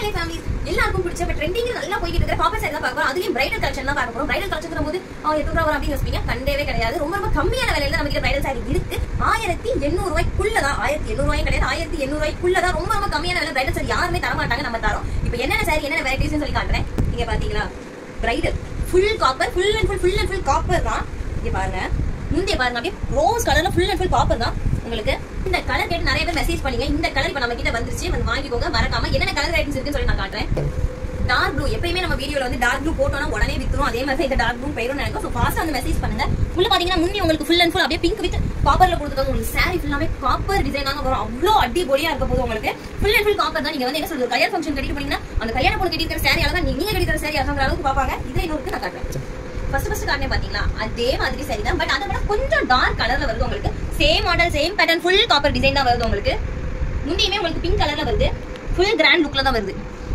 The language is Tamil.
ஹாய் ஃபேமிலி, எல்லாருக்கும் பிடிச்ச ட்ரெண்டிங் நல்லா போயிட்டு இருக்கிற காப்பர் சாரி தான் பார்க்க போறோம். அதுலயும் பிரைடல் கலெக்ஷன் தான் பார்க்க போறோம். பிரைடல் கலெக்ஷன் போது எத்தனை ரூபா அப்படின்னு யோசிப்பீங்க. கண்டவே கிடையாது. ரொம்ப ரொம்ப கம்மியான விலையில நம்ம கிட்ட பிரைடல் சாரி இருக்கு. 1800 ரூபாய்க்குள்ளதான், 1800 ரூபாயும் கிடையாது, 1800 ரூபாய்க்குள்ளதான் ரொம்ப ரொம்ப கம்மியான விலை பிரைடல் சாரி யாருமே தர மாட்டாங்க, நம்ம தரோம். இப்போ என்னென்ன சாரி என்னென்ன வெரைட்டிஸ் சொல்லி காட்டுறேன். இங்க பாத்தீங்களா, bridal full copper, full and full copper தான். இங்க பாருங்க, முந்தைய பாருங்க, அப்படியே ரோஸ் கலர்ல ஃபுல் அண்ட் ஃபுல் காப்பர் தான். உங்களுக்கு இந்த கலர் கேட்டு நிறைய பேர் மெசேஜ் பண்ணீங்க. இந்த கலர் இப்ப நம்ம கிட்ட வந்துருச்சு, வந்து வாங்கிக்கோங்க. மறக்காம என்னென்ன கலர் வெரைட்டிஸ் இருக்குன்னு சொல்லி நான் காட்டுறேன். டார்க் ப்ளூ, எப்பயுமே நம்ம வீடியோல வந்து டார்க் ப்ளூ போட்டோம்னா உடனே வித்துரும். அதே மாதிரி இந்த டார்க் ப்ளூ போயிடும் நினைக்கும். ஸோ ஃபாஸ்டா வந்து மெசேஜ் பண்ணுங்க. உள்ள பாத்தீங்கன்னா முந்தி உங்களுக்கு ஃபுல் அண்ட் ஃபுல் அப்படியே பிங்க் வித் காப்பர்ல கொடுத்துருக்காங்க. உங்களுக்கு சாரி ஃபுல்லாமே காப்பர் டிசைன் தாங்க வரும். அவ்வளோ அடிபொலியா இருக்க போது உங்களுக்கு ஃபுல் அண்ட் ஃபுல் காப்பர் தான். நீங்க வந்து என்ன சொல்றது, கல்யாண ஃபங்க்ஷன் கட்டிட்டு போனீங்கன்னா அந்த கல்யாண பொண்ணு கட்டிருக்கிற சாரி அழகா நீங்க கட்டிக்கிற சாரி அழகாங்கிற அளவுக்கு பாப்பாங்க. இதே இன்னொருக்கு நான் காட்டுறேன். ஃபர்ஸ்ட் காட்டினே பாத்தீங்களா, அதே மாதிரி சாரி தான். பட் அதை விட கொஞ்சம் டார்க் கலர்ல வருது உங்களுக்கு. Same model, same pattern, full copper design தான் வருது உங்களுக்கு. முந்தியுமே உங்களுக்கு பிங்க் கலர்ல வருது. ஃபுல் கிராண்ட் லுக்ல தான் வருது.